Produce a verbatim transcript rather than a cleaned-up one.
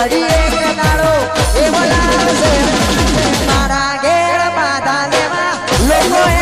હરી એક દાડો એ બોલાવશે મારા ઘેર બાધા લેવા લોકો